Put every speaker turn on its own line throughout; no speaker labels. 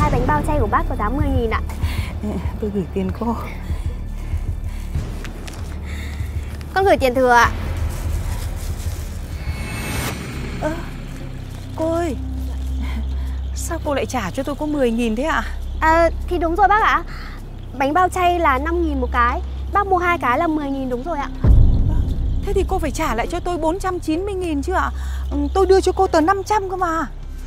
2 bánh bao chay của bác có giá 10.000 ạ.
Tôi gửi tiền cô.
Con gửi tiền thừa ạ.
Cô ơi, sao cô lại trả cho tôi có 10.000 thế ạ?
Thì đúng rồi bác ạ. Bánh bao chay là 5.000 một cái. Bác mua 2 cái là 10.000 đúng rồi ạ.
Thế thì cô phải trả lại cho tôi 490.000 chứ ạ? Tôi đưa cho cô tờ 500 cơ mà.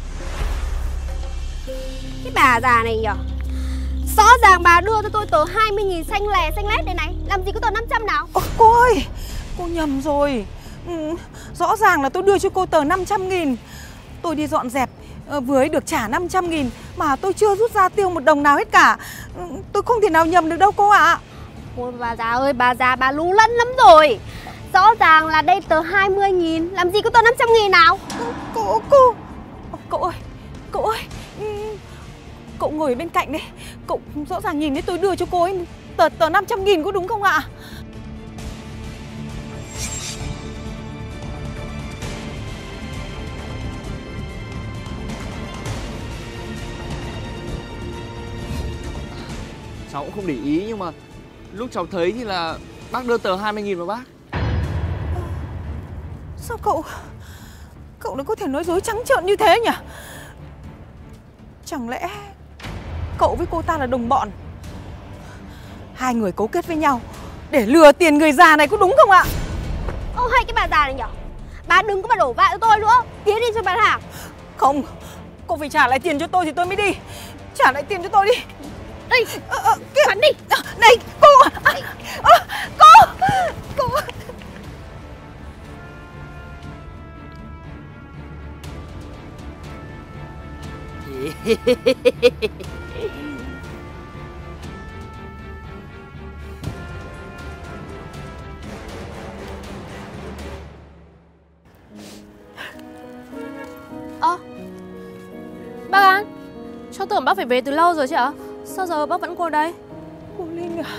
Cái bà già này nhở? Rõ ràng bà đưa cho tôi tờ 20.000 xanh lét đây này. Làm gì có tờ 500 nào?
Cô ơi, cô nhầm rồi. Rõ ràng là tôi đưa cho cô tờ 500.000. Tôi đi dọn dẹp vừa ấy được trả 500.000 mà tôi chưa rút ra tiêu một đồng nào hết cả. Tôi không thể nào nhầm được đâu cô ạ.
Ôi bà già ơi, bà già bà lú lẫn lắm rồi. Rõ ràng là đây tờ 20.000, làm gì có tờ 500.000 nào?
Cậu ơi, cậu ngồi bên cạnh đây. Cậu rõ ràng nhìn thấy tôi đưa cho cô ấy tờ 500.000 có đúng không ạ?
Cháu cũng không để ý nhưng mà lúc cháu thấy thì là bác đưa tờ 20.000 vào bác.
Sao cậu lại có thể nói dối trắng trợn như thế nhỉ? Chẳng lẽ cậu với cô ta là đồng bọn? Hai người cấu kết với nhau để lừa tiền người già này có đúng không ạ?
Ô hay cái bà già này nhở? Bà đừng có mà đổ vạ cho tôi nữa. Tiến đi cho bán hàng.
Không, cô phải trả lại tiền cho tôi thì tôi mới đi. Trả lại tiền cho tôi đi.
Đây, bắn đi.
Này, cô. Cô.
Bác An, cháu tưởng bác phải về từ lâu rồi chứ ạ? Sao giờ bác vẫn ngồi đây?
Cô Linh à,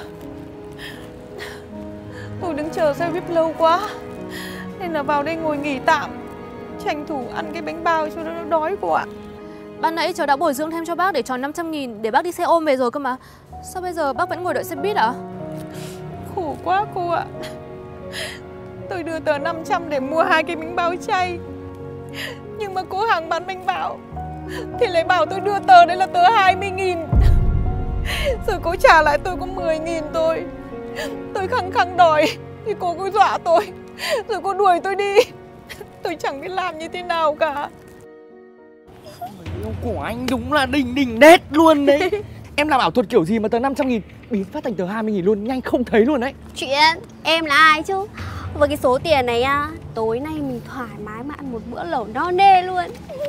tôi đứng chờ xe buýt lâu quá nên là vào đây ngồi nghỉ tạm, tranh thủ ăn cái bánh bao cho nó đói cô ạ.
Ban nãy cháu đã bồi dưỡng thêm cho bác để tròn 500.000 để bác đi xe ôm về rồi cơ mà. Sao bây giờ bác vẫn ngồi đợi xe buýt ạ?
Khổ quá cô ạ. Tôi đưa tờ 500 để mua 2 cái bánh bao chay, nhưng mà cô hàng bán bánh bao thì lại bảo tôi đưa tờ đấy là tờ 20.000. Rồi cô trả lại tôi có 10.000 thôi. Tôi khăng khăng đòi thì cô cứ dọa tôi, rồi cô đuổi tôi đi. Tôi chẳng biết làm như thế nào cả.
Người yêu của anh đúng là đỉnh đét luôn đấy. Em làm ảo thuật kiểu gì mà tờ 500.000 biến phát thành tờ 20.000 luôn, nhanh không thấy luôn đấy.
Chuyện em là ai chứ? Với cái số tiền này tối nay mình thoải mái mà ăn một bữa lẩu no nê luôn.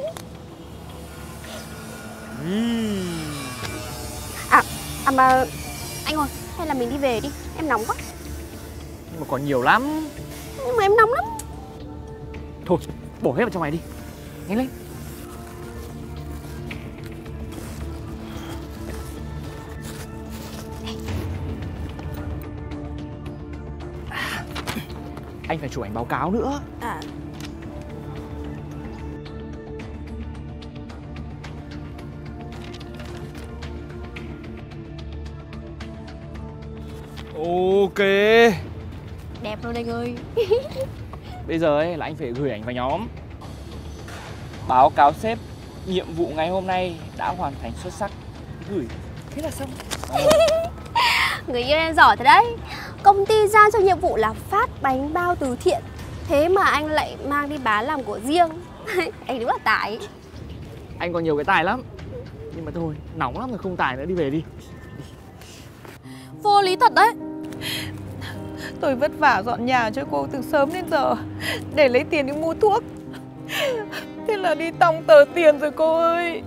Mà anh ơi, hay là mình đi về đi, em nóng quá.
Nhưng mà còn nhiều lắm.
Nhưng mà em nóng lắm.
Thôi, bỏ hết vào trong này đi. Nhanh lên. Anh phải chụp ảnh báo cáo nữa. Ok.
Đẹp luôn anh ơi.
Bây giờ ấy là anh phải gửi ảnh vào nhóm. Báo cáo sếp, nhiệm vụ ngày hôm nay đã hoàn thành xuất sắc. Gửi, thế là xong.
Người yêu em giỏi thật đấy. Công ty giao cho nhiệm vụ là phát bánh bao từ thiện, thế mà anh lại mang đi bán làm của riêng. Anh đúng là tài.
Anh còn nhiều cái tài lắm. Nhưng mà thôi, nóng lắm rồi, không tài nữa, đi về đi.
Vô lý thật đấy.
Tôi vất vả dọn nhà cho cô từ sớm đến giờ để lấy tiền đi mua thuốc. Thế là đi tong tờ tiền rồi cô ơi.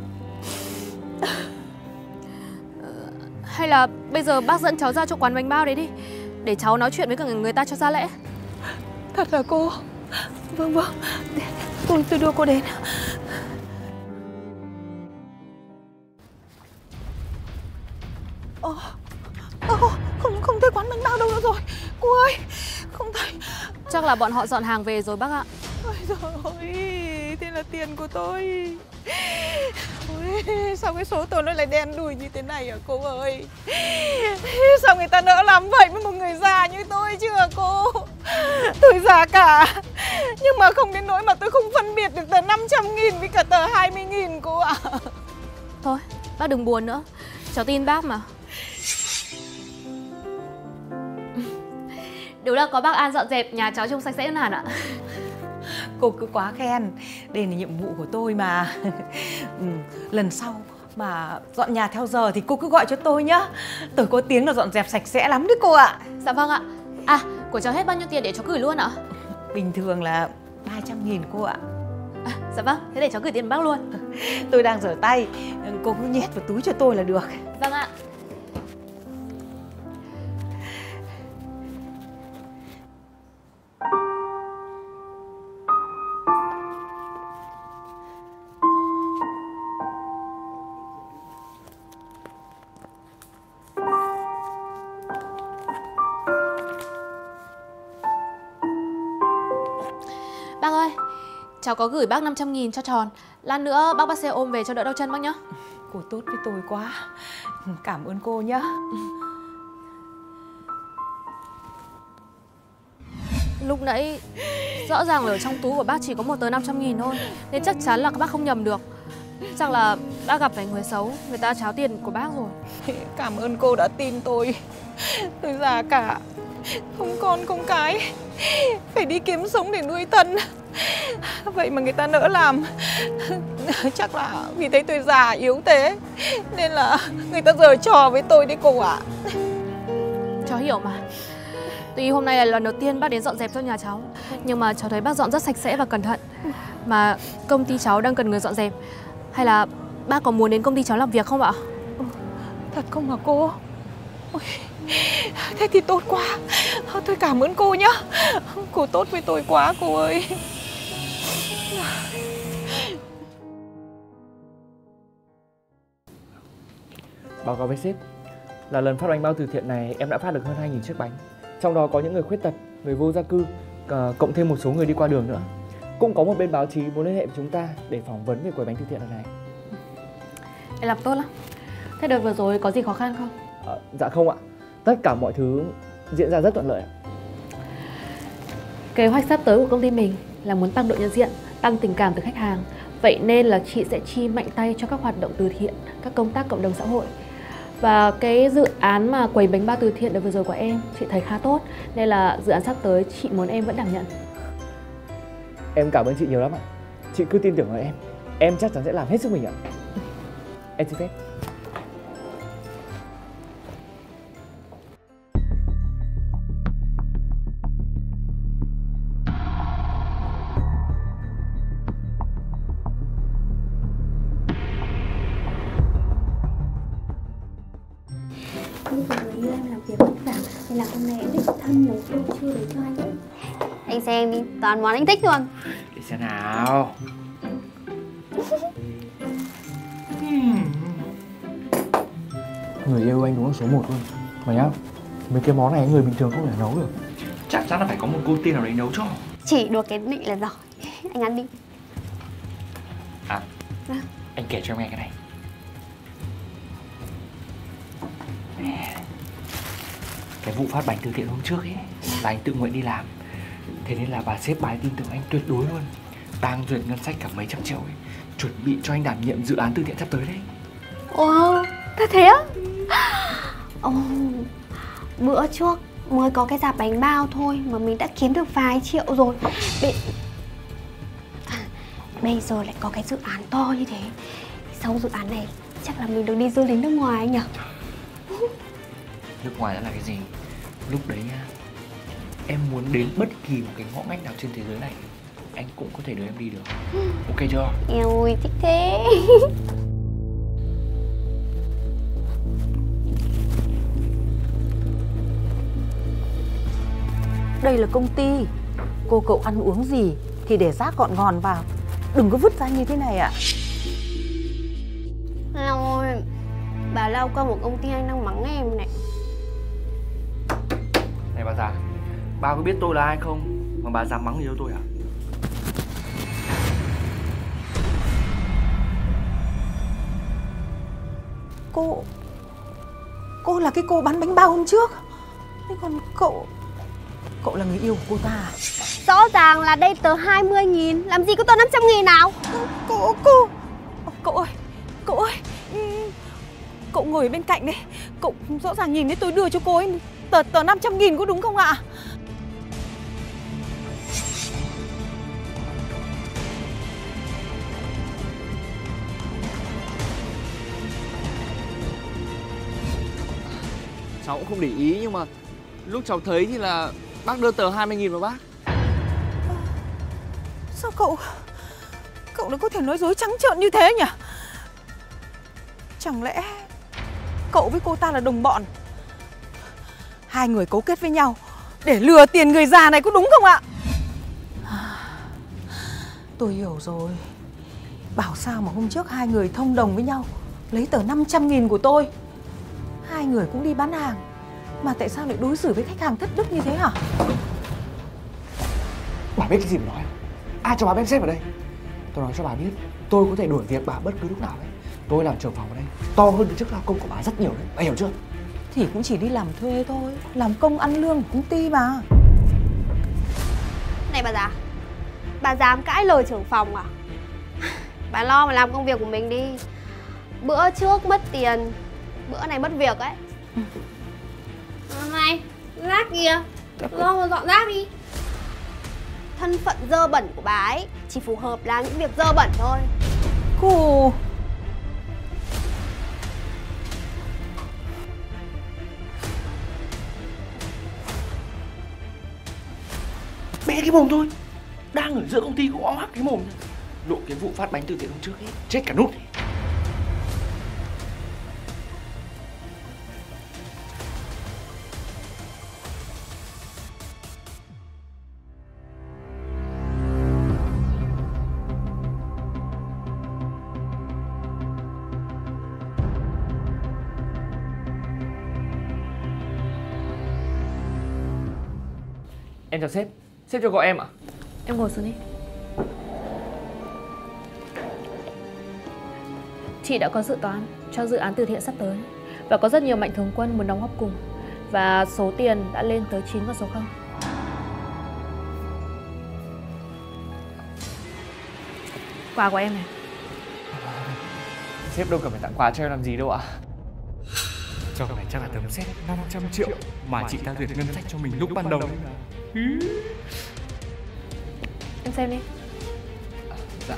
Hay là bây giờ bác dẫn cháu ra chỗ quán bánh bao đấy đi, để cháu nói chuyện với cả người ta cho ra lẽ.
Thật là cô? Vâng, tôi đưa cô đến. Không thấy quán bánh bao đâu nữa rồi. Cô ơi, không thấy.
Chắc là bọn họ dọn hàng về rồi bác ạ.
Ôi giời ơi, thế là tiền của tôi. Ôi, sao cái số tôi nó lại đen đủi như thế này hả cô ơi? Sao người ta nỡ làm vậy với một người già như tôi chứ hả cô? Tôi già cả, nhưng mà không đến nỗi mà tôi không phân biệt được tờ 500.000 với cả tờ 20.000 cô ạ.
Thôi, bác đừng buồn nữa. Cháu tin bác mà. Đúng là có bác An dọn dẹp nhà cháu trông sạch sẽ hơn hẳn ạ.
Cô cứ quá khen, đây là nhiệm vụ của tôi mà. Lần sau mà dọn nhà theo giờ thì cô cứ gọi cho tôi nhá. Tôi có tiếng là dọn dẹp sạch sẽ lắm đấy cô ạ.
Dạ vâng ạ. À, của cháu hết bao nhiêu tiền để cháu gửi luôn ạ?
Bình thường là 300.000 cô ạ.
À, dạ vâng, thế để cháu gửi tiền bác luôn.
Tôi đang rửa tay, cô cứ nhét vào túi cho tôi là được.
Vâng ạ. Bác ơi, cháu có gửi bác 500.000 cho tròn. Lát nữa bác bắt xe ôm về cho đỡ đau chân bác nhá.
Cô tốt với tôi quá. Cảm ơn cô nhá.
Lúc nãy rõ ràng là ở trong túi của bác chỉ có một tờ 500.000 thôi, nên chắc chắn là các bác không nhầm được. Chắc là đã gặp phải người xấu, người ta tráo tiền của bác rồi.
Cảm ơn cô đã tin tôi. Tôi già cả, không con không cái, phải đi kiếm sống để nuôi thân. Vậy mà người ta nỡ làm. Chắc là vì thấy tôi già yếu thế nên là người ta giở trò với tôi đấy cô ạ.
Cháu hiểu mà. Tuy hôm nay là lần đầu tiên bác đến dọn dẹp cho nhà cháu, nhưng mà cháu thấy bác dọn rất sạch sẽ và cẩn thận. Mà công ty cháu đang cần người dọn dẹp. Hay là bác có muốn đến công ty cháu làm việc không ạ?
Thật không hả cô? Ôi, thế thì tốt quá. Tôi cảm ơn cô nhá. Cô tốt với tôi quá cô ơi.
Báo cáo với sếp là lần phát bánh bao từ thiện này em đã phát được hơn 2.000 chiếc bánh. Trong đó có những người khuyết tật, người vô gia cư, cộng thêm một số người đi qua đường nữa. Cũng có một bên báo chí muốn liên hệ với chúng ta để phỏng vấn về quầy bánh từ thiện lần này.
Em làm tốt lắm. Thế đợt vừa rồi có gì khó khăn không?
Dạ không ạ. Tất cả mọi thứ diễn ra rất thuận lợi ạ.
Kế hoạch sắp tới của công ty mình là muốn tăng độ nhận diện, tăng tình cảm từ khách hàng. Vậy nên là chị sẽ chi mạnh tay cho các hoạt động từ thiện, các công tác cộng đồng xã hội. Và cái dự án mà quầy bánh bao từ thiện đợt vừa rồi của em, chị thấy khá tốt. Nên là dự án sắp tới chị muốn em vẫn đảm nhận.
Em cảm ơn chị nhiều lắm ạ. Chị cứ tin tưởng vào em. Em chắc chắn sẽ làm hết sức mình ạ. Em xin phép.
Bây giờ người yêu em làm việc vất vả nên là hôm nay em đích thân nấu cơm trưa để cho anh ấy. Anh xem đi, toàn món anh thích luôn.
Để xem nào. Người yêu anh đúng là số 1 luôn. Mà nhá, mấy cái món này người bình thường không thể nấu được. Chắc chắn là phải có một cô tiên nào đấy nấu cho.
Chỉ được cái định là giỏi. Anh ăn đi.
Anh kể cho em nghe cái này. Cái vụ phát bánh từ thiện hôm trước ấy là anh tự nguyện đi làm. Thế nên là bà sếp bà ấy tin tưởng anh tuyệt đối luôn. Đang duyệt ngân sách cả mấy trăm triệu ấy, chuẩn bị cho anh đảm nhiệm dự án từ thiện sắp tới đấy.
Wow, thế á? Bữa trước mới có cái dạp bánh bao thôi mà mình đã kiếm được vài triệu rồi. Bây giờ lại có cái dự án to như thế. Sau dự án này chắc là mình được đi du lịch nước ngoài anh nhỉ?
Nước ngoài đã là cái gì? Lúc đấy nha, em muốn đến bất kỳ một cái ngõ ngách nào trên thế giới này, anh cũng có thể đưa em đi được. Ok chưa?
Ôi, thích thế.
Đây là công ty. Cô cậu ăn uống gì thì để rác gọn gòn vào, đừng có vứt ra như thế này ạ.
Ôi, bà lao qua một công ty anh đang mắng em này.
Này bà già, bà có biết tôi là ai không mà bà dám mắng gì cho tôi à?
Cô là cái cô bán bánh bao hôm trước. Thế còn cậu là người yêu của cô ta à?
Rõ ràng là đây tờ 20.000, làm gì có tờ 500.000 nào.
Cậu ơi, cậu ngồi bên cạnh đấy. Cậu rõ ràng nhìn thấy tôi đưa cho cô ấy tờ 500.000 có đúng không ạ?
Cháu cũng không để ý, nhưng mà lúc cháu thấy thì là bác đưa tờ 20.000 vào bác.
Sao cậu lại có thể nói dối trắng trợn như thế nhỉ? Chẳng lẽ cậu với cô ta là đồng bọn? Hai người cấu kết với nhau để lừa tiền người già này có đúng không ạ?
Tôi hiểu rồi. Bảo sao mà hôm trước hai người thông đồng với nhau lấy tờ 500.000 của tôi. Hai người cũng đi bán hàng, mà tại sao lại đối xử với khách hàng thất đức như thế hả?
Bà biết cái gì mà nói? Ai cho bà bem xếp ở đây? Tôi nói cho bà biết, tôi có thể đuổi việc bà bất cứ lúc nào đấy. Tôi làm trưởng phòng ở đây to hơn cái chức lao công của bà rất nhiều đấy, bà hiểu chưa?
Thì cũng chỉ đi làm thuê thôi, làm công ăn lương của công ty mà.
Này bà dám cãi lời trưởng phòng à? Bà lo mà làm công việc của mình đi. Bữa trước mất tiền, bữa này mất việc ấy. Này, rác kìa, lo mà dọn rác đi. Thân phận dơ bẩn của bà ấy chỉ phù hợp làm những việc dơ bẩn thôi.
Cô...
Bé cái mồm thôi, đang ở giữa công ty cũng oác cái mồm. Lộ cái vụ phát bánh từ thiện hôm trước ấy, chết cả nút. Em chào sếp, sếp cho gọi em ạ.
Em ngồi xuống đi. Chị đã có dự toán cho dự án từ thiện sắp tới và có rất nhiều mạnh thường quân muốn đóng góp cùng. Và số tiền đã lên tới 9 con số 0. Quà của em này.
Sếp đâu cần phải tặng quà cho em làm gì đâu ạ. Cho cái này chắc là tấm xét 500 triệu mà chị ta duyệt ngân sách cho mình lúc ban đầu.
Em xem đi.
Dạ.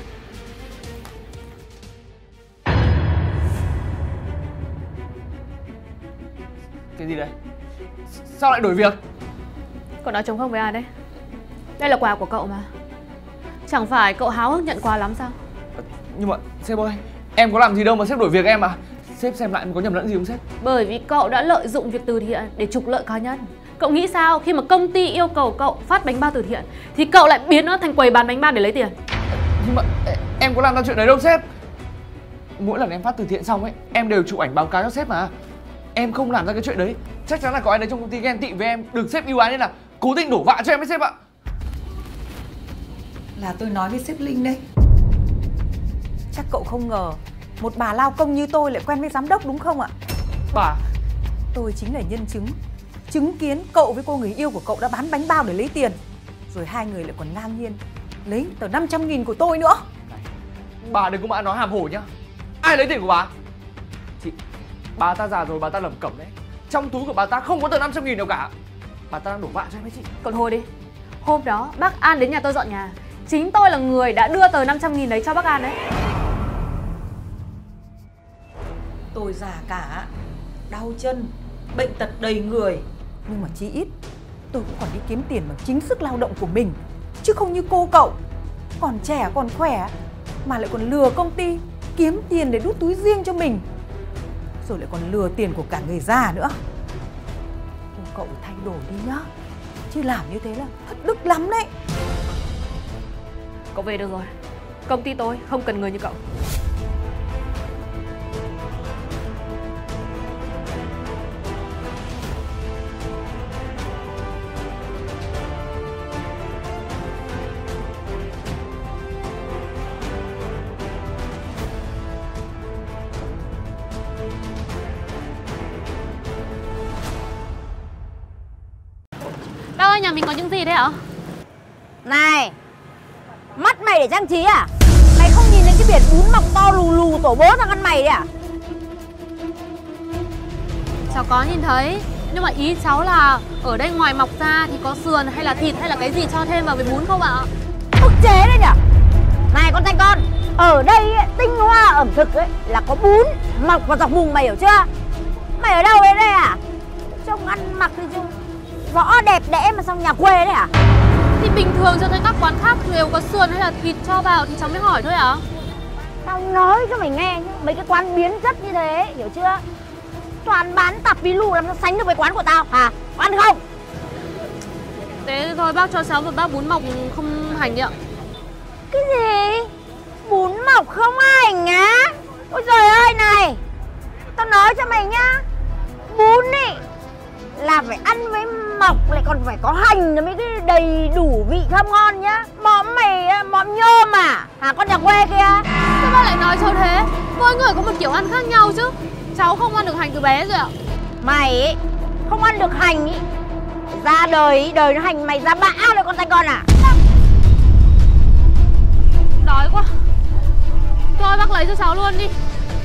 Cái gì đây? Sao lại đổi việc?
Cậu nói trống không với ai đấy? Đây là quà của cậu mà. Chẳng phải cậu háo hức nhận quà lắm sao?
Nhưng mà sếp ơi, em có làm gì đâu mà sếp đổi việc em à? Sếp xem lại có nhầm lẫn gì không sếp?
Bởi vì cậu đã lợi dụng việc từ thiện để trục lợi cá nhân. Cậu nghĩ sao khi mà công ty yêu cầu cậu phát bánh bao từ thiện thì cậu lại biến nó thành quầy bán bánh bao để lấy tiền?
Nhưng mà em có làm ra chuyện đấy đâu sếp. Mỗi lần em phát từ thiện xong ấy, em đều chụp ảnh báo cáo cho sếp mà. Em không làm ra cái chuyện đấy. Chắc chắn là có ai đấy trong công ty ghen tị với em, được sếp ưu ái nên là cố tình đổ vạ cho em ấy sếp ạ.
Là tôi nói với sếp Linh đây. Chắc cậu không ngờ một bà lao công như tôi lại quen với giám đốc đúng không ạ?
Bà?
Tôi chính là nhân chứng, chứng kiến cậu với cô người yêu của cậu đã bán bánh bao để lấy tiền. Rồi hai người lại còn ngang nhiên lấy tờ 500.000 của tôi nữa.
Bà đừng có mà nói hàm hồ nhá. Ai lấy tiền của bà? Chị, bà ta già rồi, bà ta lẩm cẩm đấy. Trong túi của bà ta không có tờ 500.000 đâu cả. Bà ta đang đổ vạ cho em ấy chị.
Cậu thôi đi. Hôm đó bác An đến nhà tôi dọn nhà, chính tôi là người đã đưa tờ 500.000 đấy cho bác An đấy.
Tôi già cả, đau chân, bệnh tật đầy người, nhưng mà chí ít tôi cũng còn đi kiếm tiền bằng chính sức lao động của mình. Chứ không như cô cậu, còn trẻ còn khỏe mà lại còn lừa công ty kiếm tiền để đút túi riêng cho mình, rồi lại còn lừa tiền của cả người già nữa. Cô cậu thay đổi đi nhá, chứ làm như thế là thất đức lắm đấy.
Cậu về được rồi. Công ty tôi không cần người như cậu. nhà mình có những gì đấy ạ?
Này, mắt mày để trang trí à? Mày không nhìn thấy cái biển bún mọc to lù lù tổ bố thằng ăn mày đấy à?
Cháu có nhìn thấy. Nhưng mà ý cháu là ở đây ngoài mọc ra thì có sườn hay là thịt hay là cái gì cho thêm vào với bún không ạ?
Ức chế đấy nhỉ? Này con trai con, ở đây ấy, tinh hoa ẩm thực ấy là có bún mọc vào dọc mùng mày hiểu chưa? Mày ở đâu đến đây à? Trông ăn mặc thì trông rõ đẹp đẽ mà xong nhà quê đấy à?
Thì bình thường cho thấy các quán khác đều có sườn hay là thịt cho vào thì cháu mới hỏi thôi ạ.
Tao nói cho mày nghe nhá, mấy cái quán biến chất như thế, hiểu chưa? Toàn bán tạp bí lù làm sao sánh được với quán của tao hả? Có ăn không?
Thế thôi bác cho cháu một bát bún mọc không hành đi ạ.
Cái gì? Bún mọc không hành á? Ôi trời ơi này, tao nói cho mày nhá, bún ý là phải ăn với mọc lại còn phải có hành mới cái đầy đủ vị thơm ngon nhá. Móm mày móm nhôm à? Hả con nhà quê kia?
Sao bác lại nói cháu thế? Mỗi người có một kiểu ăn khác nhau chứ. Cháu không ăn được hành từ bé rồi ạ.
Mày ấy, không ăn được hành ý, ra đời đời nó hành mày ra bã rồi con trai con à?
Đói quá. Thôi bác lấy cho cháu luôn đi.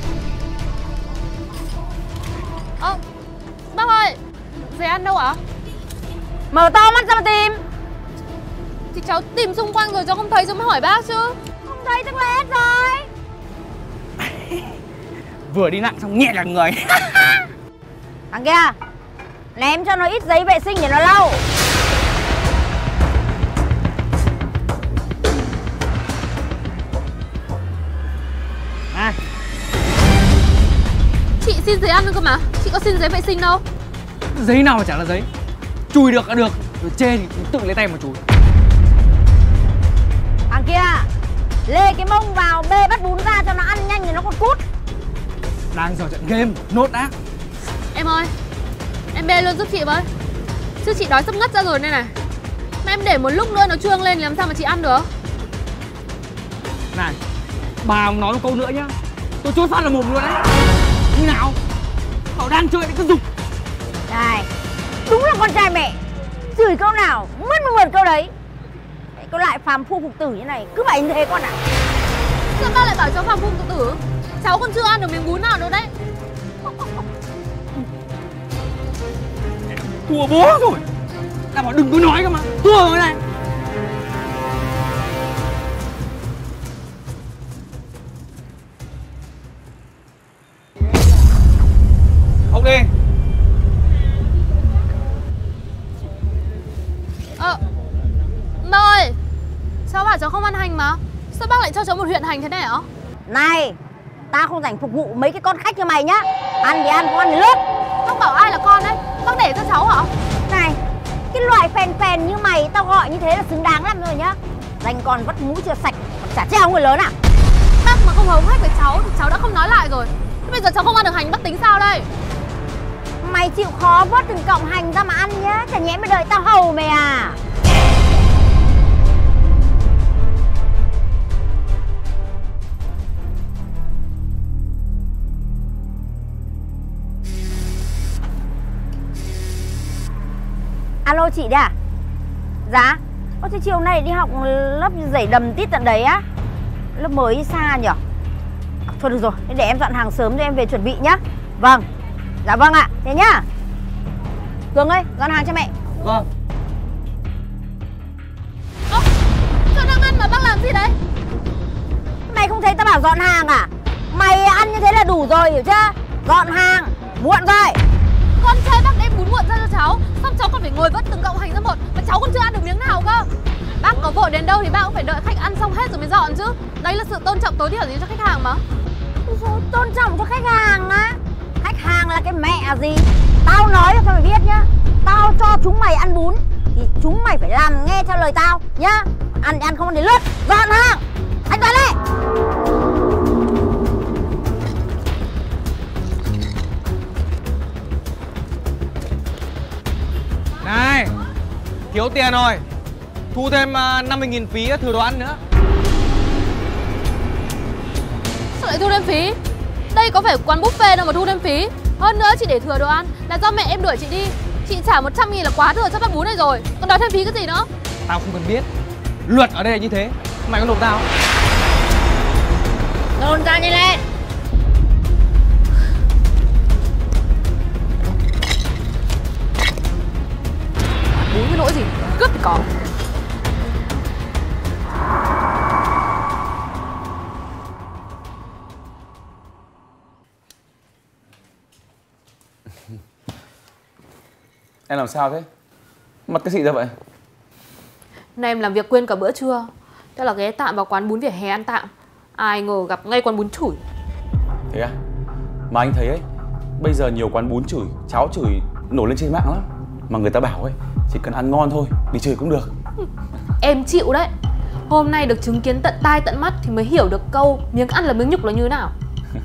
Bác ơi, giấy ăn đâu ạ?
Mở to mắt ra mà tìm.
Thì cháu tìm xung quanh rồi cháu không thấy cháu mới hỏi bác chứ.
Không thấy tức là hết rồi.
Vừa đi nặng xong nhẹ cả người.
Thằng kia, ném cho nó ít giấy vệ sinh để nó lau.
À,
Chị xin giấy ăn thôi cơ mà. Chị có xin giấy vệ sinh đâu.
giấy nào mà chả là giấy. Chùi được là được, rồi chê thì tự lấy tay mà chùi.
Thằng kia, lê cái mông vào bê bắt bún ra cho nó ăn nhanh thì nó còn cút.
Đang giờ trận game, nốt đã.
Em ơi, em bê luôn giúp chị với. Chứ chị đói sắp ngất ra rồi đây này. Mà em để một lúc nữa nó chuông lên thì làm sao mà chị ăn được.
Này, bà ông nói một câu nữa nhá, tôi chốt phát là mồm luôn đấy. Như nào? Cậu đang chơi thì cứ dục.
Này, đúng là con trai mẹ, chửi câu nào mất một mượt câu đấy. Câu lại phàm phu phục tử như này, cứ phải như thế con ạ.
Sao bác lại bảo cháu phàm phu tự tử? Cháu còn chưa ăn được miếng bún nào nữa đấy.
Thua bố rồi. Đã bảo đừng có nói cơ mà. Thua rồi này. Ông đi.
Bác ơi, cháu bảo cháu không ăn hành mà. Sao bác lại cho cháu một huyện hành thế này hả?
Này, tao không rảnh phục vụ mấy cái con khách như mày nhá. Ăn thì ăn, không ăn thì lướt.
Bác bảo ai là con đấy? Bác để cho cháu hả?
Này, cái loại phèn phèn như mày tao gọi như thế là xứng đáng lắm rồi nhá. Dành còn vắt mũi chưa sạch, còn chả treo người lớn à?
Bác mà không hống hách với cháu thì cháu đã không nói lại rồi. Thế bây giờ cháu không ăn được hành bác tính sao đây?
Mày chịu khó vớt từng cọng hành ra mà ăn nhá. Chả nhẽ mày đợi tao hầu mày à? Alo chị đấy à? Dạ. Thế chiều nay đi học lớp dãy đầm tít tận đấy á? Lớp mới xa nhỉ? Thôi được rồi, để em dọn hàng sớm cho em về chuẩn bị nhá. Vâng. Dạ vâng ạ, thế nhá. Cường ơi, dọn hàng cho mẹ.
Vâng.
Cháu đang ăn mà bác làm gì đấy?
Mày không thấy tao bảo dọn hàng à? Mày ăn như thế là đủ rồi, hiểu chưa? Dọn hàng, muộn rồi.
Con trai bác đem bún muộn ra cho cháu, xong cháu còn phải ngồi vớt từng cọng hành ra một, mà cháu còn chưa ăn được miếng nào cơ. Bác có vội đến đâu thì bác cũng phải đợi khách ăn xong hết rồi mới dọn chứ. Đấy là sự tôn trọng tối thiểu gì cho khách hàng mà.
Tôn trọng cho khách hàng á? Khách hàng là cái mẹ gì? Tao nói cho mày biết nhá. Tao cho chúng mày ăn bún thì chúng mày phải làm nghe theo lời tao nhá. Ăn thì ăn, không ăn thì lướt. Dọn hàng. Anh vào đây.
Này, thiếu tiền rồi. Thu thêm 50.000 phí thừa đồ ăn nữa.
Sao lại thu thêm phí? Đây có phải quán buffet đâu mà thu thêm phí. Hơn nữa chị để thừa đồ ăn là do mẹ em đuổi chị đi. Chị trả 100.000 là quá thừa cho bát bún này rồi, còn đòi thêm phí cái gì nữa?
Tao không cần biết. Luật ở đây là như thế. Mày có nộp tao?
Nôn ra nhanh lên.
Bún cái nỗi gì, cướp thì có.
Em làm sao thế? Mặt cái gì ra vậy?
Nay em làm việc quên cả bữa trưa, thế là ghé tạm vào quán bún vỉa hè ăn tạm. Ai ngờ gặp ngay quán bún chửi.
Thế à? Mà anh thấy ấy, bây giờ nhiều quán bún chửi, cháo chửi nổi lên trên mạng lắm. Mà người ta bảo ấy, chỉ cần ăn ngon thôi, đi chửi cũng được.
Em chịu đấy. Hôm nay được chứng kiến tận tai tận mắt thì mới hiểu được câu miếng ăn là miếng nhục là như thế nào.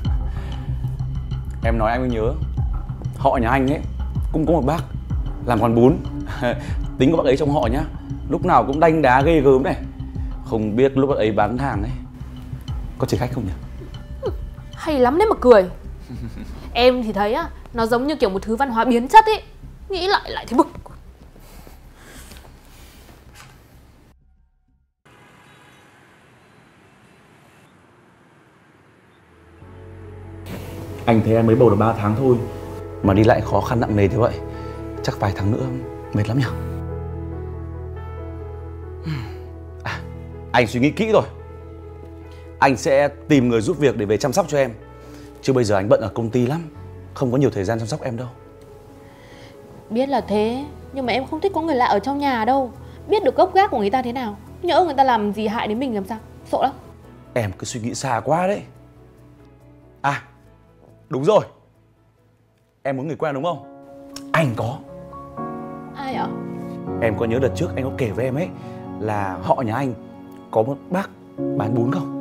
Em nói anh mới nhớ, họ nhà anh ấy cũng có một bác làm quán bún. Tính của bác ấy trong họ nhá, lúc nào cũng đanh đá ghê gớm này. Không biết lúc bác ấy bán hàng ấy có chỉ khách không nhỉ?
Hay lắm đấy mà cười. Em thì thấy á, nó giống như kiểu một thứ văn hóa biến chất ấy. Nghĩ lại lại thấy bực.
Anh thấy em mới bầu được 3 tháng thôi mà đi lại khó khăn nặng nề thế vậy. Chắc vài tháng nữa mệt lắm nhỉ? Anh suy nghĩ kỹ rồi. Anh sẽ tìm người giúp việc để về chăm sóc cho em. Chứ bây giờ anh bận ở công ty lắm, không có nhiều thời gian chăm sóc em đâu.
Biết là thế, nhưng mà em không thích có người lạ ở trong nhà đâu. Biết được gốc gác của người ta thế nào. Nhỡ người ta làm gì hại đến mình làm sao? Sợ lắm.
Em cứ suy nghĩ xa quá đấy. À, đúng rồi. Em muốn người quen đúng không? Anh có.
Ai ạ?
Em có nhớ đợt trước anh có kể với em ấy là họ nhà anh có một bác bán bún không?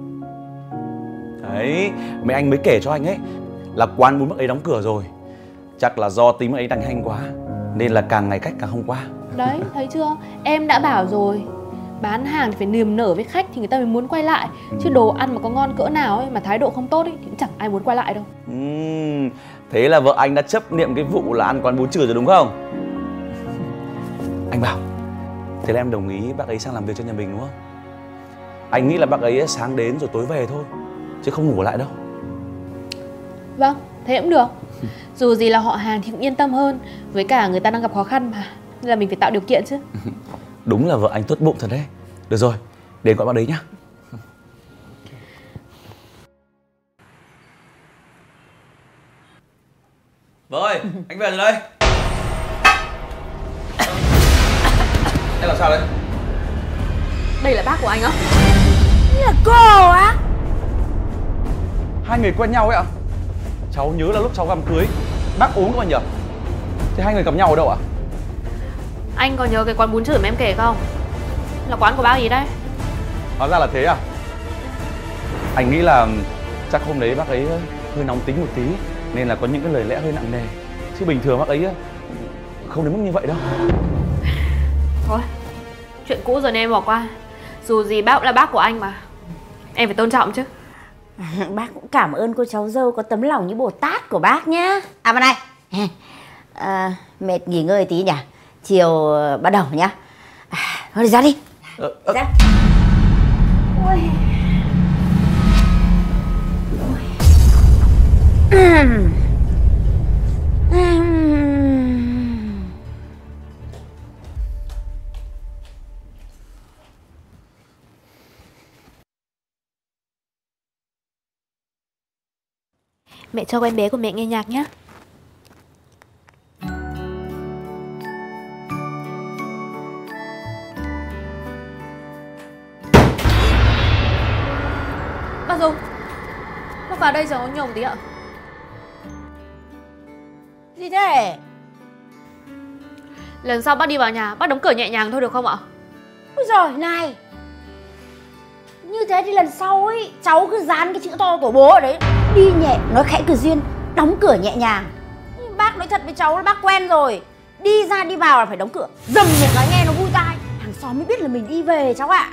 Đấy, mấy anh mới kể cho anh ấy là quán bún bác ấy đóng cửa rồi. Chắc là do tính bác ấy đành hanh quá nên là càng ngày khách càng không qua.
Đấy, thấy chưa? Em đã bảo rồi. Bán hàng thì phải niềm nở với khách thì người ta mới muốn quay lại. Chứ đồ ăn mà có ngon cỡ nào ấy mà thái độ không tốt ấy thì cũng chẳng ai muốn quay lại đâu.
Thế là vợ anh đã chấp niệm cái vụ là ăn quán bún chửi rồi đúng không? Anh bảo, thế là em đồng ý bác ấy sang làm việc cho nhà mình đúng không? Anh nghĩ là bác ấy sáng đến rồi tối về thôi, chứ không ngủ lại đâu.
Vâng, thế cũng được. Dù gì là họ hàng thì cũng yên tâm hơn. Với cả người ta đang gặp khó khăn mà, nên là mình phải tạo điều kiện chứ.
Đúng là vợ anh tốt bụng thật đấy. Được rồi, để gọi bác đấy nhá. Vợ ơi, anh về rồi đây. Em làm sao đấy?
Đây là bác của anh á?
Là cô á?
Hai người quen nhau ấy ạ? Cháu nhớ là lúc cháu làm cưới bác ốm cơ mà nhỉ? Thế hai người gặp nhau ở đâu ạ?
Anh có nhớ cái quán bún chửi mà em kể không? Là quán của bác gì đấy?
Hóa ra là thế à? Anh nghĩ là chắc hôm đấy bác ấy hơi nóng tính một tí nên là có những cái lời lẽ hơi nặng nề. Chứ bình thường bác ấy không đến mức như vậy đâu.
Thôi, chuyện cũ rồi nên em bỏ qua. Dù gì bác cũng là bác của anh mà. Em phải tôn trọng chứ.
Bác cũng cảm ơn cô cháu dâu có tấm lòng như Bồ Tát của bác nhá. À mà này, mệt nghỉ ngơi tí nhỉ? Chiều bắt đầu nhá. Thôi đi ra đi. Ra. Ôi.
Mẹ cho em bé của mẹ nghe nhạc nhé. Bác Dung, bác vào đây chờ nhờ một tí ạ.
Gì thế?
Lần sau bác đi vào nhà, bác đóng cửa nhẹ nhàng thôi được không ạ?
Ôi giời này, như thế thì lần sau ấy cháu cứ dán cái chữ to của bố ở đấy. Đi nhẹ, nói khẽ cười duyên, đóng cửa nhẹ nhàng. Nhưng bác nói thật với cháu là bác quen rồi. Đi ra đi vào là phải đóng cửa. Dầm một cái nghe nó vui tai. Hàng xóm mới biết là mình đi về cháu ạ.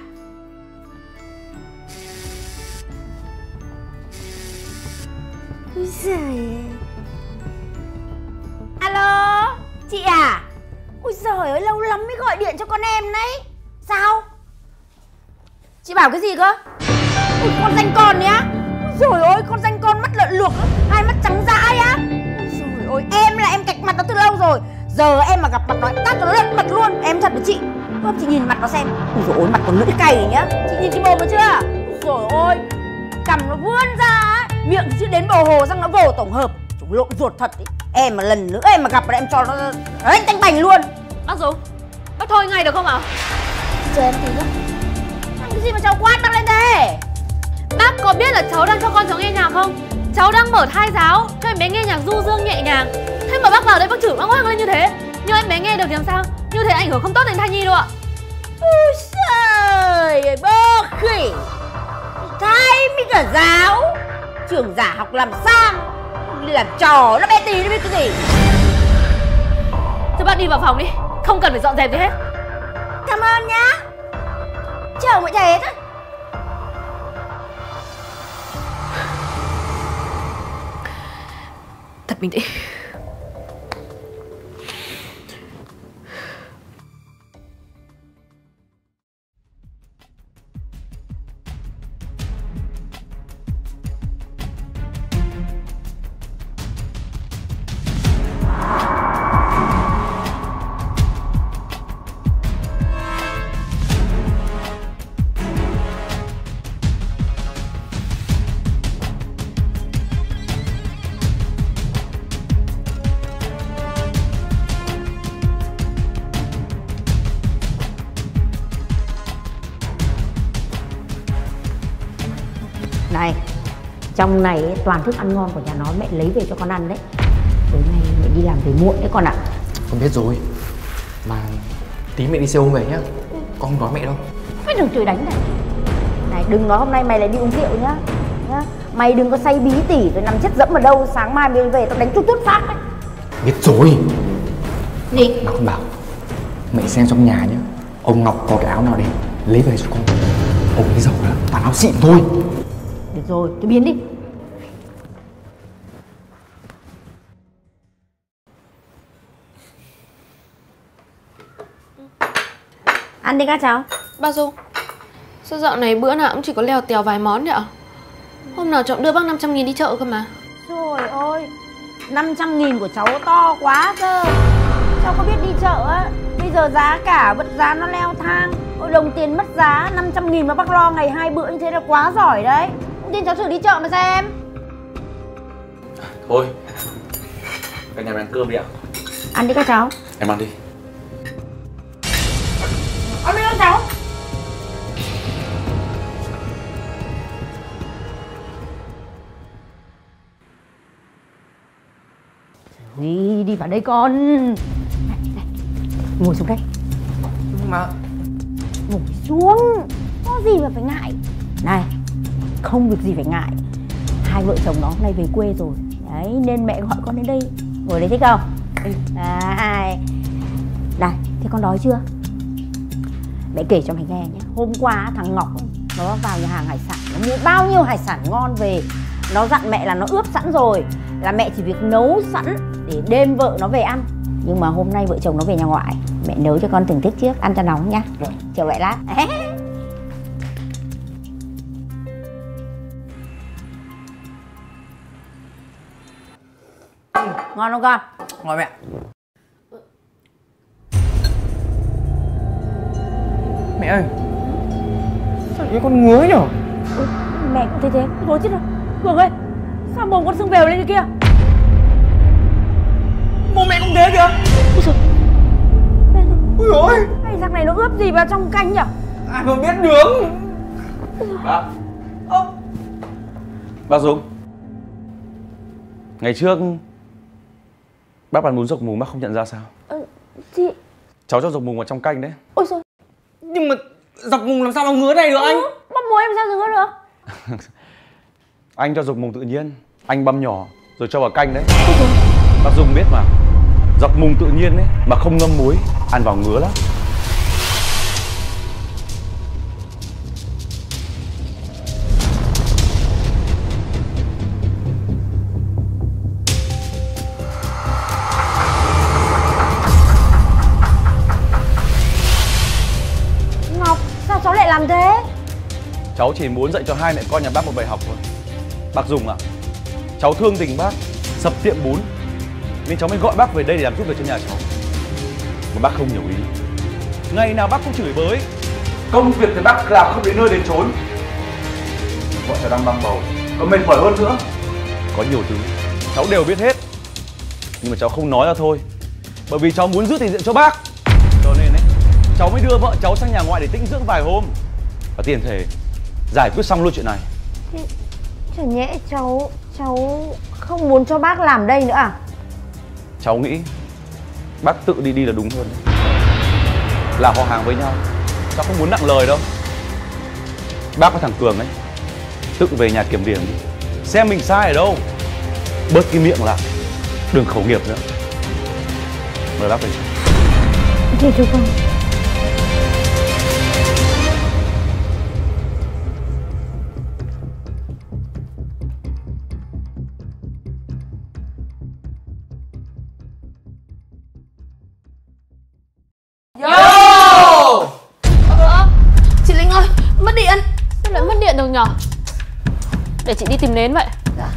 Ôi giời. Alo, Chị à? Ôi giời ơi, lâu lắm mới gọi điện cho con em đấy. Sao? Chị bảo cái gì cơ? Ôi, con danh con nhá. Ôi giời ơi, con danh con mắt lợn luộc, hai mắt trắng dãi á. Ôi giời ơi, em là em cạch mặt nó từ lâu rồi. Giờ em mà gặp mặt nó tát cho nó lật mặt luôn. Em thật với chị. Không, chị nhìn mặt nó xem. Ôi giời ơi, mặt còn lưỡi cày nhá. Chị nhìn cái mồm nó chưa? Ôi giời ơi, cằm nó vươn ra ấy. Miệng thì chứ đến bầu hồ răng nó vồ tổng hợp. Chúng lộn ruột thật ý. Em mà lần nữa em mà gặp là em cho nó đánh tanh bành luôn.
Bác Dũng, bác thôi ngay được không ạ?
Chờ em tí nhá.
Cái gì mà cháu quát bác lên thế?
Bác có biết là cháu đang cho con cháu nghe nhạc không? Cháu đang mở thai giáo cho em bé nghe nhạc du dương nhẹ nhàng. Thế mà bác vào đây bác chửi bác hoang lên như thế. Nhưng em bé nghe được thì làm sao? Như thế ảnh hưởng không tốt đến thai nhi đâu ạ.
Ôi trời bơ khỉ. Thai mới cả giáo. Trưởng giả học làm sang. Đi làm trò nó bé tí nó biết cái gì.
Thôi bác đi vào phòng đi, không cần phải dọn dẹp gì hết.
Cảm ơn nhá. Chờ mọi thầy hết á.
Thật bình tĩnh.
Này, trong này ấy, toàn thức ăn ngon của nhà nó, mẹ lấy về cho con ăn đấy. Tối nay mẹ đi làm về muộn đấy con ạ.
Con biết rồi. Mà tí mẹ đi xe ôm về nhá. Con không đói mẹ đâu.
Mày đừng chửi đánh này. Này, đừng nói hôm nay mày lại đi uống rượu nhá. Mày đừng có say bí tỉ rồi nằm chết dẫm ở đâu. Sáng mai mày về tao đánh chút chút phát đấy.
Biết rồi.
Gì?
Mà con bảo mẹ xem trong nhà nhá, ông Ngọc có cái áo nào đẹp lấy về cho con. Ông ấy giàu lắm, toàn áo xịn thôi.
Được rồi, cứ biến đi. Ăn đi các cháu.
Bác Dung, sao dạo này bữa nào cũng chỉ có lèo tèo vài món đấy ạ? Hôm nào cháu đưa bác 500.000 đi chợ cơ mà.
Trời ơi, 500.000 của cháu to quá cơ. Cháu có biết đi chợ á, bây giờ giá cả vật giá nó leo thang. Ôi, đồng tiền mất giá, 500.000 mà bác lo ngày 2 bữa như thế là quá giỏi đấy. Không tin cháu thử đi chợ mà xem.
Thôi, cả nhà mình ăn cơm đi ạ.
Ăn đi các cháu.
Em ăn đi.
Ăn đi các cháu. Đi vào đây con. Này, ngồi xuống đây.
Mà
Ngồi xuống. Có gì mà phải ngại. Này, không việc gì phải ngại. Hai vợ chồng nó hôm nay về quê rồi. Đấy, nên mẹ gọi con đến đây. Ngồi đây thích không? Này, thế con đói chưa? Mẹ kể cho mày nghe nhé. Hôm qua thằng Ngọc nó vào nhà hàng hải sản, nó mua bao nhiêu hải sản ngon về. Nó dặn mẹ là nó ướp sẵn rồi, là mẹ chỉ việc nấu sẵn để đêm vợ nó về ăn. Nhưng mà hôm nay vợ chồng nó về nhà ngoại, mẹ nấu cho con thưởng thức trước, ăn cho nóng nhá. Chờ mẹ lát. Ngon không con?
ngon mẹ. Mẹ ơi, sao cái con ngứa nhở?
Mẹ cũng thấy thế. Rồi chết rồi. Cường ơi, sao mồm con sưng vèo lên như kia?
Mồm mẹ cũng thế kìa.
Ôi trời.
Ui ôi,
Cái răng này nó ướp gì vào trong canh nhỉ?
ai mà biết được.
Bác Dũng, ngày trước bác ăn bún dọc mùng bác không nhận ra sao?
Chị.
Cháu cho dọc mùng vào trong canh đấy.
Ôi trời.
Nhưng mà dọc mùng làm sao nó ngứa này được anh?
Bắp muối em sao ngứa được?
Anh cho dọc mùng tự nhiên, anh băm nhỏ rồi cho vào canh đấy. Bác Dung biết mà, dọc mùng tự nhiên ấy mà không ngâm muối, ăn vào ngứa lắm. cháu chỉ muốn dạy cho hai mẹ con nhà bác một bài học thôi. Bác Dung ạ, cháu thương tình bác, sập tiệm bún nên cháu mới gọi bác về đây để làm giúp việc cho nhà cháu. Mà bác không hiểu ý. Ngày nào bác cũng chửi bới. Công việc thì bác làm không đến nơi đến chốn. Bọn cháu đang mang bầu, còn mệt mỏi hơn nữa. Có nhiều thứ cháu đều biết hết, nhưng mà cháu không nói ra thôi. Bởi vì cháu muốn giữ thể diện cho bác. Cho nên ấy, cháu mới đưa vợ cháu sang nhà ngoại để tĩnh dưỡng vài hôm. Và tiền thể giải quyết xong luôn chuyện này.
Chẳng nhẽ cháu không muốn cho bác làm đây nữa à?
Cháu nghĩ bác tự đi là đúng hơn đấy. Là họ hàng với nhau, cháu không muốn nặng lời đâu. Bác với thằng Cường ấy tự về nhà kiểm điểm đi, xem mình sai ở đâu. Bớt cái miệng lại, đừng khẩu nghiệp nữa. Mời bác về.
Thì thưa con.
Chị Linh ơi, mất điện.
Sao lại mất điện được nhở? Để chị đi tìm nến vậy.
Dạ.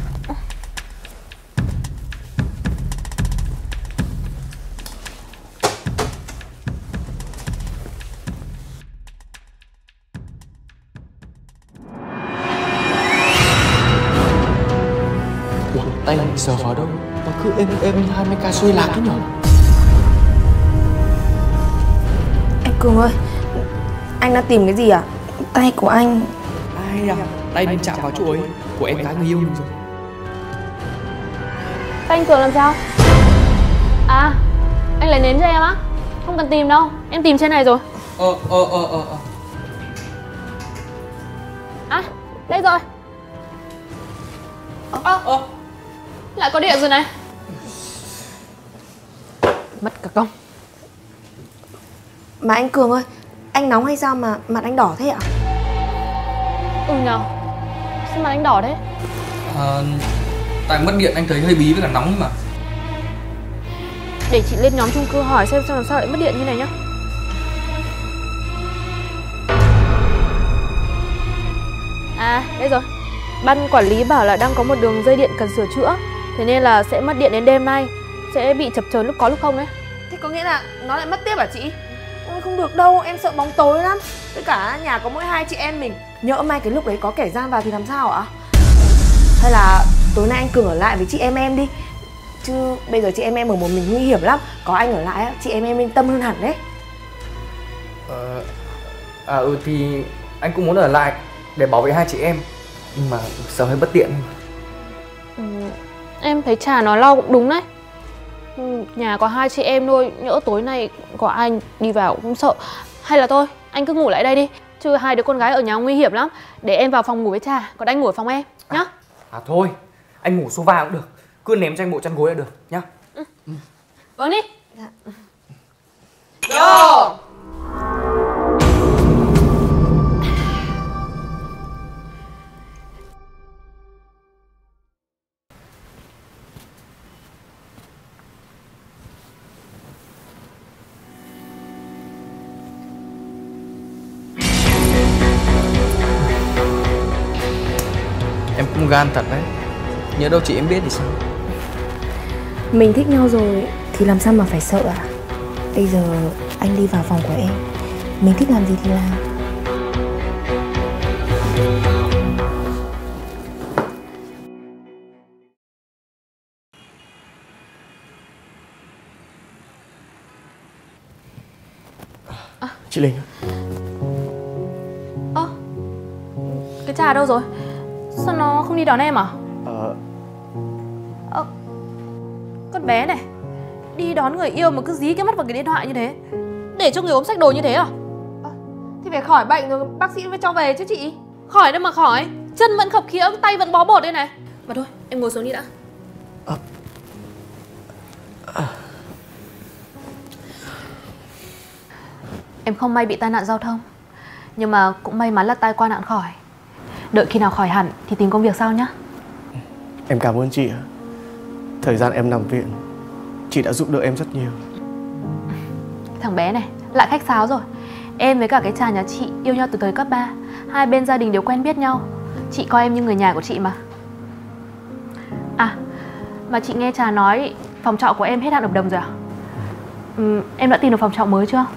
Ủa, tay lại sờ vào đâu? Nó cứ êm hai mấy ca xuôi lạc thế nhở?
Anh Cường ơi, anh đang tìm cái gì à? Tay của anh.
Ai à, tay mình chạm vào chỗ ấy của em gái người yêu mình rồi.
Các anh Cường làm sao? À, anh lấy nến cho em á? Không cần tìm đâu, em tìm trên này rồi. À, đây rồi. Lại có điện rồi này. Mất cả công.
Mà anh Cường ơi, anh nóng hay sao mà mặt anh đỏ thế ạ?
Ừ nhờ. Sao mặt anh đỏ thế?
Tại mất điện anh thấy hơi bí với cả nóng mà.
Để chị lên nhóm chung cư hỏi xem làm sao lại mất điện như này nhá. À, đây rồi. Ban quản lý bảo là đang có một đường dây điện cần sửa chữa, thế nên là sẽ mất điện đến đêm nay. Sẽ bị chập chờn lúc có lúc không đấy.
Thế có nghĩa là nó lại mất tiếp hả chị? Ôi không được đâu, em sợ bóng tối lắm. Với cả nhà có mỗi hai chị em mình, nhỡ may cái lúc đấy có kẻ gian vào thì làm sao ạ? Hay là tối nay anh Cường ở lại với chị em đi. Chứ bây giờ chị em ở một mình nguy hiểm lắm. Có anh ở lại chị em yên tâm hơn hẳn đấy.
Thì anh cũng muốn ở lại để bảo vệ hai chị em, nhưng mà sợ hơi bất tiện.
Em thấy Trà nói lo cũng đúng đấy. Nhà có hai chị em thôi, nhỡ tối nay có ai đi vào cũng sợ. Hay là thôi, anh cứ ngủ lại đây đi. Chứ hai đứa con gái ở nhà nguy hiểm lắm. Để em vào phòng ngủ với Trà, còn anh ngủ ở phòng em nhá.
Thôi, anh ngủ sofa cũng được. Cứ ném cho anh bộ chăn gối là được nhá.
Vâng đi.
Dạ.
Vô.
Em cũng gan thật đấy. Nhớ đâu chị em biết thì sao?
Mình thích nhau rồi thì làm sao mà phải sợ à? Bây giờ anh đi vào phòng của em, mình thích làm gì thì làm.
Chị Linh.
Cái Trà đâu rồi? Sao nó không đi đón em à? Con bé này đi đón người yêu mà cứ dí cái mắt vào cái điện thoại như thế, để cho người ốm xách đồ như thế à?
Thì phải khỏi bệnh rồi bác sĩ mới cho về chứ chị.
Khỏi đâu mà khỏi, chân vẫn khập khiễng, tay vẫn bó bột đây này. Mà thôi, em ngồi xuống đi đã. Em không may bị tai nạn giao thông, nhưng mà cũng may mắn là tai qua nạn khỏi. Đợi khi nào khỏi hẳn thì tìm công việc sau nhá.
Em cảm ơn chị ạ. Thời gian em nằm viện, chị đã giúp đỡ em rất nhiều.
Thằng bé này lại khách sáo rồi. Em với cả cái Trà nhà chị yêu nhau từ thời cấp 3. Hai bên gia đình đều quen biết nhau. Chị coi em như người nhà của chị mà. À, mà chị nghe Trà nói phòng trọ của em hết hạn hợp đồng rồi à? Em đã tìm được phòng trọ mới chưa?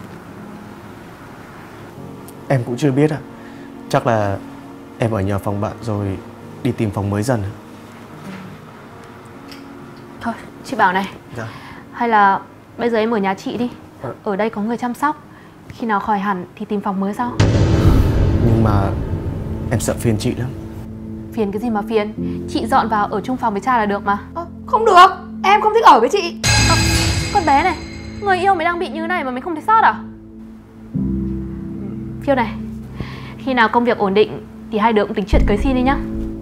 Em cũng chưa biết ạ. Chắc là em ở nhờ phòng bạn rồi đi tìm phòng mới dần.
Thôi, chị bảo này.
Dạ.
Hay là bây giờ em ở nhà chị đi. Ở đây có người chăm sóc. Khi nào khỏi hẳn thì tìm phòng mới sau.
Nhưng mà em sợ phiền chị lắm.
Phiền cái gì mà phiền? Chị dọn vào ở chung phòng với Cha là được mà.
Không được, em không thích ở với chị.
Con bé này, người yêu mày đang bị như thế này mà mày không thấy sót à? Phiêu này, khi nào công việc ổn định thì hai đứa cũng tính chuyện cưới xin đi nhá.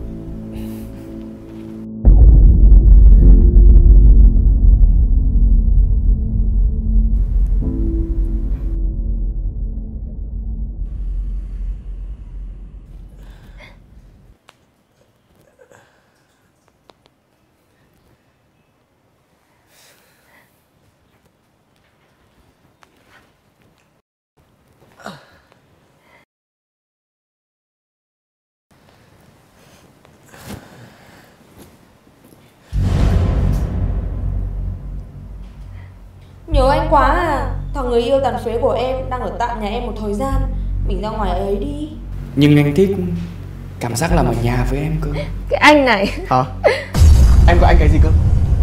Nhớ anh quá à. Thằng người yêu tàn phế của em đang ở tạm nhà em một thời gian. Mình ra ngoài ấy đi.
Nhưng anh thích cảm giác làm ở nhà với em cơ.
Cái anh này.
Hả? Em gọi anh cái gì cơ?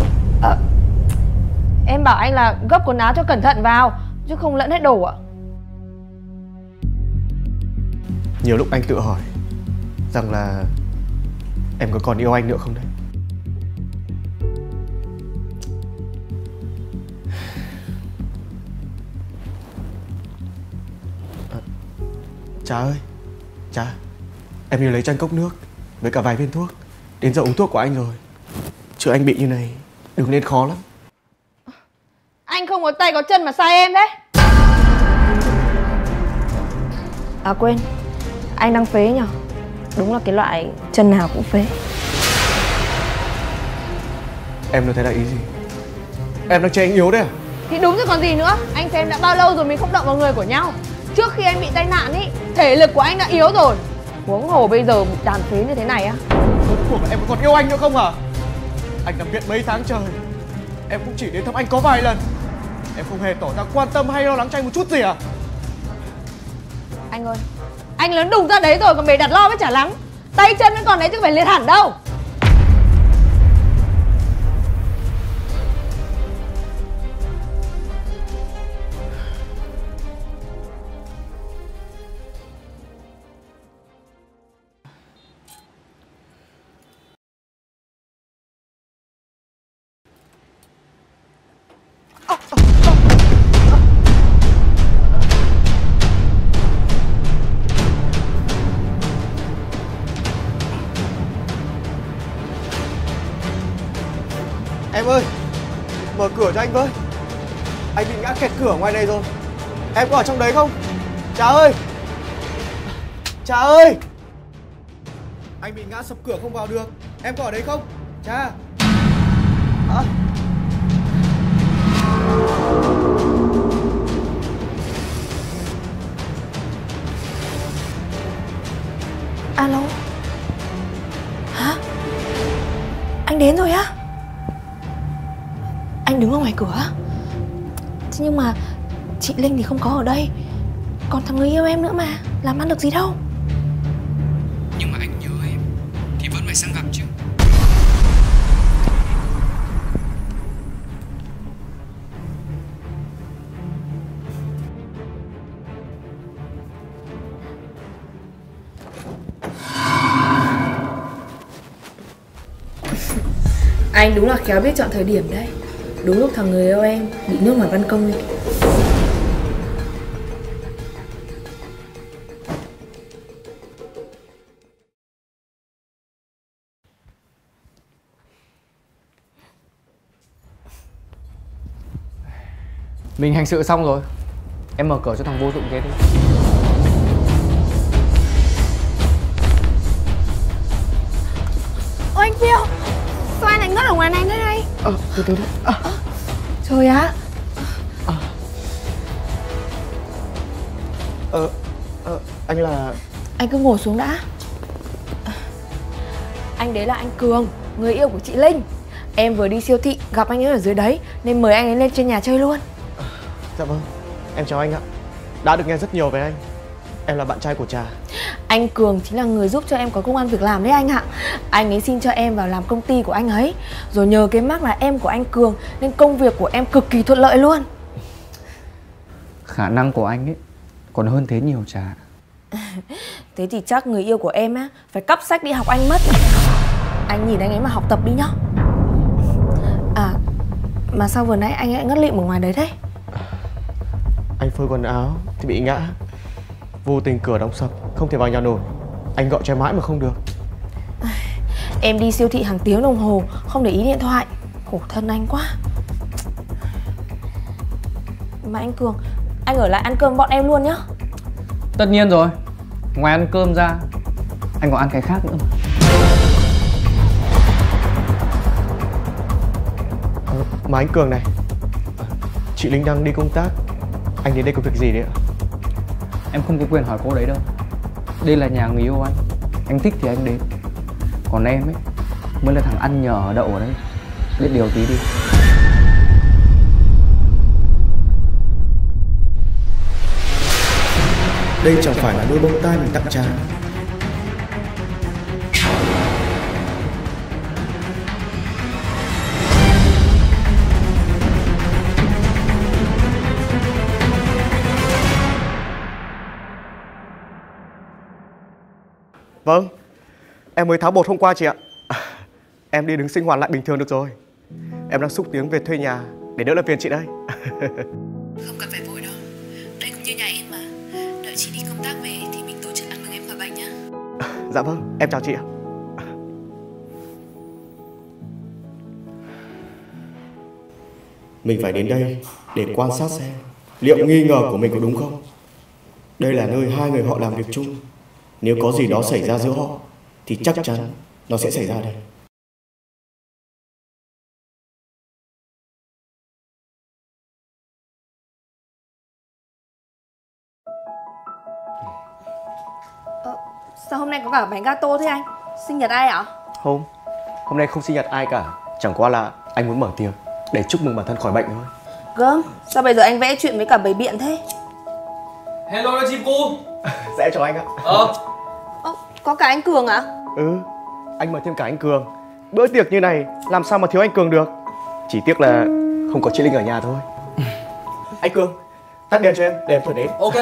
Em bảo anh là gấp quần áo cho cẩn thận vào, chứ không lẫn hết đồ ạ.
Nhiều lúc anh tự hỏi rằng là em có còn yêu anh nữa không đấy? Cha ơi, cha, em nhớ lấy cho anh cốc nước với cả vài viên thuốc. Đến giờ uống thuốc của anh rồi. Chứ anh bị như này đừng nên khó lắm.
Anh không có tay có chân mà sai em đấy. À quên, anh đang phế nhở? Đúng là cái loại chân nào cũng phế.
Em nói thế là ý gì? Em đang chê anh yếu đấy à?
Thì đúng rồi còn gì nữa. Anh xem đã bao lâu rồi mình không động vào người của nhau. Trước khi anh bị tai nạn ý, thể lực của anh đã yếu rồi. Huống hồ bây giờ bị tàn phế như thế này á.
Rốt cuộc là em còn yêu anh nữa không à? Anh nằm viện mấy tháng trời, em cũng chỉ đến thăm anh có vài lần. Em không hề tỏ ra quan tâm hay lo lắng cho anh một chút gì à?
Anh ơi, anh lớn đùng ra đấy rồi còn bề đặt lo với chả lắng. Tay chân vẫn còn đấy chứ không phải liệt hẳn đâu.
Em ơi, mở cửa cho anh với. Anh bị ngã kẹt cửa ngoài này rồi. Em có ở trong đấy không? Cha ơi! Cha ơi! Anh bị ngã sập cửa không vào được. Em có ở đấy không? Cha! À.
Alo. Hả? Anh đến rồi á? Anh đứng ở ngoài cửa. Thế nhưng mà chị Linh thì không có ở đây. Còn thằng người yêu em nữa mà, làm ăn được gì đâu.
Nhưng mà anh nhớ em thì vẫn phải sang gặp chứ.
Anh đúng là khéo biết chọn thời điểm đấy. Đúng lúc thằng người yêu em bị nước ngoài ban công lên.
Mình hành sự xong rồi. Em mở cửa cho thằng vô dụng kia đi.
Ôi anh Phiêu, sao anh lại ngất ở ngoài này thế này?
Từ.
Trời á.
Anh là...
Anh cứ ngồi xuống đã. Anh đấy là anh Cường, người yêu của chị Linh. Em vừa đi siêu thị gặp anh ấy ở dưới đấy nên mời anh ấy lên trên nhà chơi luôn.
Dạ vâng, em chào anh ạ. Đã được nghe rất nhiều về anh. Em là bạn trai của Trà.
Anh Cường chính là người giúp cho em có công ăn việc làm đấy anh ạ. Anh ấy xin cho em vào làm công ty của anh ấy. Rồi nhờ cái mác là em của anh Cường nên công việc của em cực kỳ thuận lợi luôn.
Khả năng của anh ấy còn hơn thế nhiều Trà.
Thế thì chắc người yêu của em á phải cắp sách đi học anh mất. Anh nhìn anh ấy mà học tập đi nhá. À, mà sao vừa nãy anh ấy ngất lịm ở ngoài đấy thế?
Anh phơi quần áo thì bị ngã. Vô tình cửa đóng sập, không thể vào nhà nổi. Anh gọi cho em mãi mà không được.
Em đi siêu thị hàng tiếng đồng hồ, không để ý điện thoại. Khổ thân anh quá. Mà anh Cường, anh ở lại ăn cơm bọn em luôn nhá.
Tất nhiên rồi. Ngoài ăn cơm ra, anh còn ăn cái khác nữa mà.
Mà anh Cường này, chị Linh đang đi công tác. Anh đến đây có việc gì đấy ạ?
Em không có quyền hỏi cô đấy đâu. Đây là nhà người yêu anh. Anh thích thì anh đến. Còn em ấy mới là thằng ăn nhờ đậu ở đây. Biết điều tí đi.
Đây chẳng phải là đôi bông tai mình tặng Trà. Vâng, em mới tháo bột hôm qua chị ạ. Em đi đứng sinh hoạt lại bình thường được rồi. Em đang xúc tiến về thuê nhà để đỡ làm phiền chị đây.
Không cần phải vội đâu. Đây cũng như nhà em mà. Đợi chị đi công tác về thì mình tổ chức ăn mừng em khỏi bệnh nhá.
Dạ vâng, em chào chị ạ. Mình phải đến đây để quan sát xem liệu nghi ngờ của mình có đúng không. Đây là nơi hai người họ làm việc chung. Nếu có gì đó xảy ra giữa họ thì chắc chắn nó sẽ xảy ra đây.
Sao hôm nay có cả bánh gato thế anh? Sinh nhật ai ạ?
Hôm nay không sinh nhật ai cả. Chẳng qua là anh muốn mở tiệc để chúc mừng bản thân khỏi bệnh thôi.
Gớm, sao bây giờ anh vẽ chuyện với cả bầy biện thế?
Hello là chim cu.
Dạ em chào anh ạ.
Có cả anh Cường ạ?
Ừ, anh mời thêm cả anh Cường. Bữa tiệc như này làm sao mà thiếu anh Cường được. Chỉ tiếc là không có chị Linh ở nhà thôi. Anh Cường, tắt đèn cho em để em thổi đến.
Ok.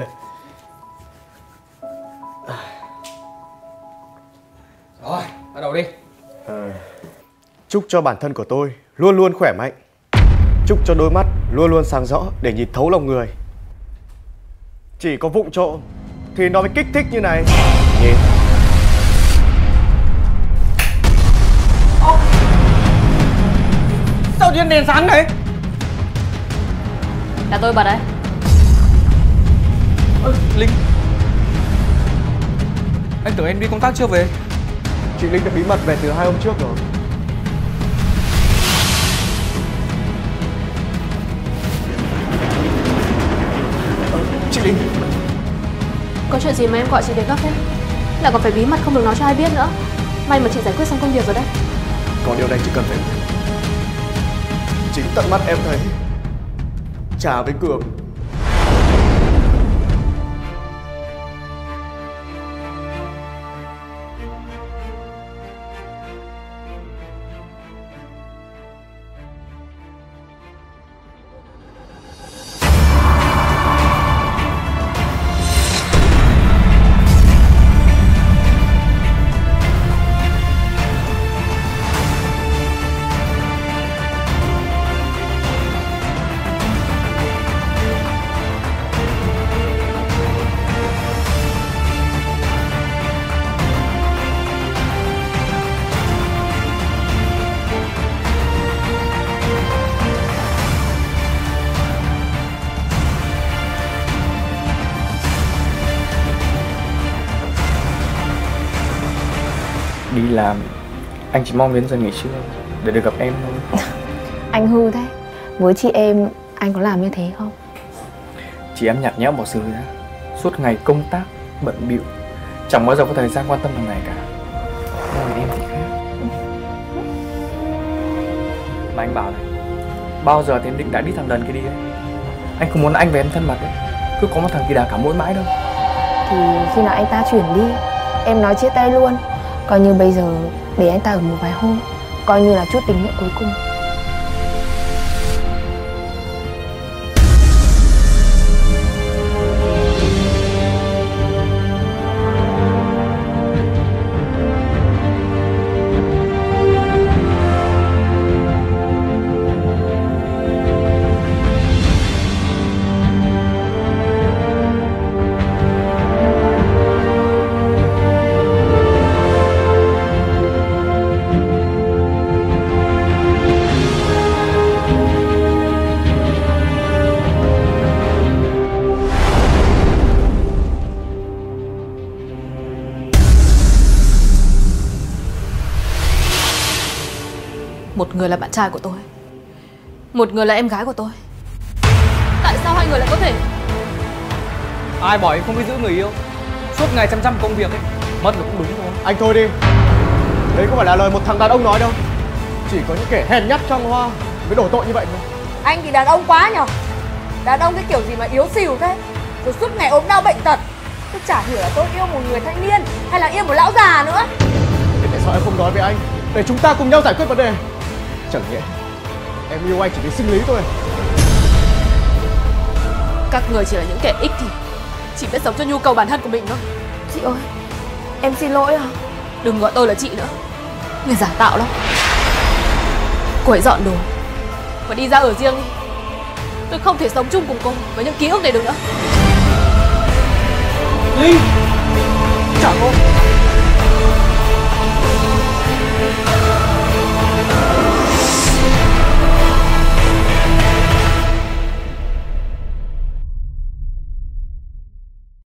Rồi, bắt đầu đi.
Chúc cho bản thân của tôi luôn luôn khỏe mạnh. Chúc cho đôi mắt luôn luôn sáng rõ để nhìn thấu lòng người. Chỉ có vụng trộm thì nó mới kích thích như này. Nhìn.
Sao điện đèn sáng đấy?
Là tôi bật đấy.
Linh, anh tưởng em đi công tác chưa về.
Chị Linh đã bí mật về từ 2 hôm trước rồi. Chị Linh,
Có chuyện gì mà em gọi chị đến gấp thế? Lại còn phải bí mật không được nói cho ai biết nữa. May mà chị giải quyết xong công việc rồi đấy.
có điều này chị cần phải chính tận mắt em thấy Trà với Cường
Đi làm, anh chỉ mong đến giờ nghỉ trưa để được gặp em thôi.
Anh hư thế. Với chị em, anh có làm như thế không?
Chị em nhạt nhẽo bỏ sự ra. Suốt ngày công tác, bận bịu.
chẳng bao giờ có thời gian quan tâm thằng này cả. Nhưng em thì khác. Mà anh bảo này, bao giờ thì em định đã đi thằng đần kia đi ấy. Anh không muốn anh và em thân mật ấy, cứ có một thằng kỳ đà cả mỗi mãi đâu.
Thì khi nào anh ta chuyển đi, em nói chia tay luôn. Coi như bây giờ để anh ta ở một vài hôm, coi như là chút tình nghĩa cuối cùng.
Một người là bạn trai của tôi, một người là em gái của tôi. Tại sao hai người lại có thể?
Ai bảo em không biết giữ người yêu? Suốt ngày chăm công việc ấy, mất là cũng đúng thôi.
Anh thôi đi. Đấy không phải là lời một thằng đàn ông nói đâu. Chỉ có những kẻ hèn nhát trăng hoa mới đổ tội như vậy thôi.
Anh thì đàn ông quá nhở. Đàn ông cái kiểu gì mà yếu xìu thế, rồi suốt ngày ốm đau bệnh tật. Tôi chả hiểu là tôi yêu một người thanh niên hay là yêu một lão già nữa.
Thế tại sao em không nói với anh để chúng ta cùng nhau giải quyết vấn đề? Chẳng nhẽ em yêu anh chỉ vì sinh lý thôi.
Các người chỉ là những kẻ ích kỷ, chỉ biết sống cho nhu cầu bản thân của mình thôi.
Chị ơi, em xin lỗi à.
Đừng gọi tôi là chị nữa, người giả tạo lắm. Cô hãy dọn đồ và đi ra ở riêng đi. Tôi không thể sống chung cùng cô với những ký ức này được nữa.
Ly, trả cô.